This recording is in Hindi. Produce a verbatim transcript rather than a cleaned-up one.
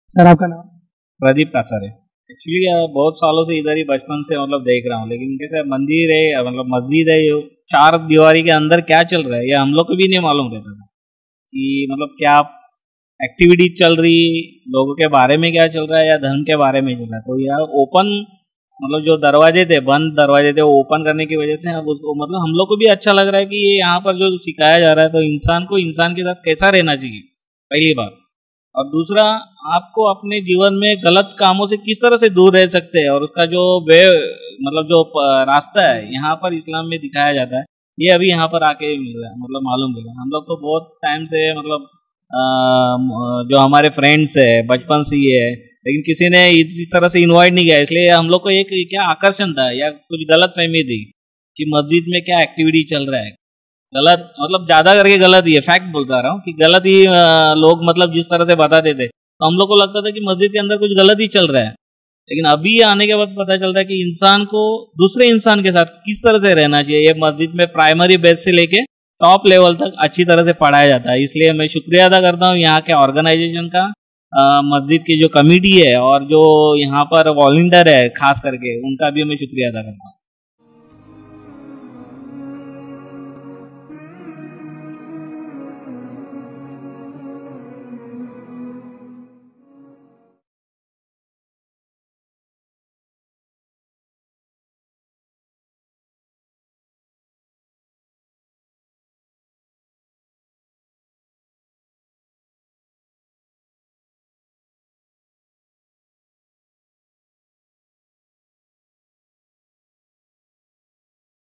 सर आपका नाम? प्रदीप कासर है। एक्चुअली बहुत सालों से इधर ही बचपन से मतलब देख रहा हूँ, लेकिन कैसे मंदिर है मतलब मस्जिद है, ये चार दीवारी के अंदर क्या चल रहा है ये हम लोग को भी नहीं मालूम रहता था कि मतलब क्या एक्टिविटी चल रही, लोगों के बारे में क्या चल रहा है या धर्म के बारे में चल रहा है। तो यार ओपन मतलब जो दरवाजे थे, बंद दरवाजे थे, वो ओपन करने की वजह से अब उसको मतलब हम लोग को भी अच्छा लग रहा है कि ये यहाँ पर जो सिखाया जा रहा है तो इंसान को इंसान के साथ कैसा रहना चाहिए, पहली बात। और दूसरा, आपको अपने जीवन में गलत कामों से किस तरह से दूर रह सकते हैं और उसका जो वे मतलब जो रास्ता है यहाँ पर इस्लाम में दिखाया जाता है, ये अभी यहाँ पर आके मिल रहा है, मतलब मालूम मिला। हम लोग तो बहुत टाइम से मतलब आ, जो हमारे फ्रेंड्स है बचपन से ही है, लेकिन किसी ने इस तरह से इनवाइट नहीं किया, इसलिए हम लोग को एक क्या आकर्षण था या कुछ गलत फहमी थी कि मस्जिद में क्या एक्टिविटी चल रहा है। गलत मतलब ज्यादा करके गलत ही है, फैक्ट बोलता रहा हूँ कि गलत ही लोग मतलब जिस तरह से बताते थे तो हम लोग को लगता था कि मस्जिद के अंदर कुछ गलत ही चल रहा है। लेकिन अभी आने के बाद पता चलता है कि इंसान को दूसरे इंसान के साथ किस तरह से रहना चाहिए, ये मस्जिद में प्राइमरी बेस से लेके टॉप लेवल तक अच्छी तरह से पढ़ाया जाता है। इसलिए मैं शुक्रिया अदा करता हूँ यहाँ के ऑर्गेनाइजेशन का, मस्जिद की जो कमेटी है और जो यहाँ पर वॉलंटियर है खास करके, उनका भी मैं शुक्रिया अदा करता हूँ।